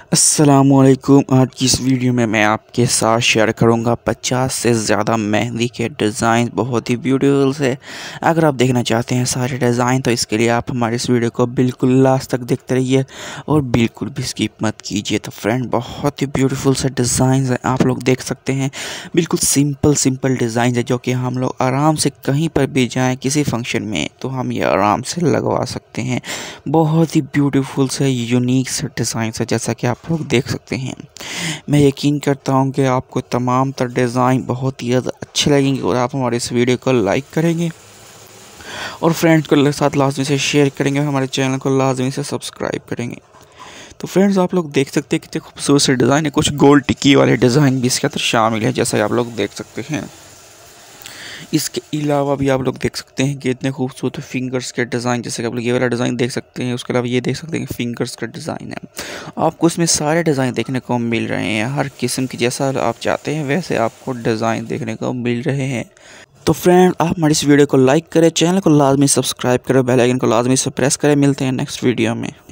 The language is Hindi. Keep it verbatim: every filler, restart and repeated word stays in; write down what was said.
अस्सलामुअलैकुम। आज की इस वीडियो में मैं आपके साथ शेयर करूंगा पचास से ज़्यादा मेहंदी के डिज़ाइन, बहुत ही ब्यूटीफुल से। अगर आप देखना चाहते हैं सारे डिज़ाइन तो इसके लिए आप हमारे इस वीडियो को बिल्कुल लास्ट तक देखते रहिए और बिल्कुल भी स्किप मत कीजिए। तो फ्रेंड, बहुत ही ब्यूटीफुल से डिज़ाइन हैं, आप लोग देख सकते हैं। बिल्कुल सिंपल सिंपल डिज़ाइन है जो कि हम लोग आराम से कहीं पर भी जाएँ किसी फंक्शन में तो हम ये आराम से लगवा सकते हैं। बहुत ही ब्यूटीफुल से यूनिक से डिज़ाइन है जैसा कि आप लोग देख सकते हैं। मैं यकीन करता हूं कि आपको तमाम तर डिज़ाइन बहुत ही ज़्यादा अच्छे लगेंगे और आप हमारे इस वीडियो को लाइक करेंगे और फ्रेंड्स को साथ लाजमी से शेयर करेंगे और हमारे चैनल को लाजमी से सब्सक्राइब करेंगे। तो फ्रेंड्स, आप लोग देख सकते हैं कितने खूबसूरत से डिज़ाइन है। कुछ गोल्ड टिक्की वाले डिज़ाइन भी इसके अंदर शामिल है जैसा आप लोग देख सकते हैं। इसके अलावा भी आप लोग देख सकते हैं कि इतने खूबसूरत फिंगर्स के डिज़ाइन, जैसे कि आप लोग ये वाला डिज़ाइन देख सकते हैं। उसके अलावा ये देख सकते हैं कि फिंगर्स का डिज़ाइन है। आपको इसमें सारे डिज़ाइन देखने को मिल रहे हैं, हर किस्म की जैसा आप चाहते हैं वैसे आपको डिज़ाइन देखने को मिल रहे हैं। तो फ्रेंड, आप हमारी इस वीडियो को लाइक करें, चैनल को लाजमी सब्सक्राइब करें, बेल आइकन को लाजमी से प्रेस करें। मिलते हैं नेक्स्ट वीडियो में।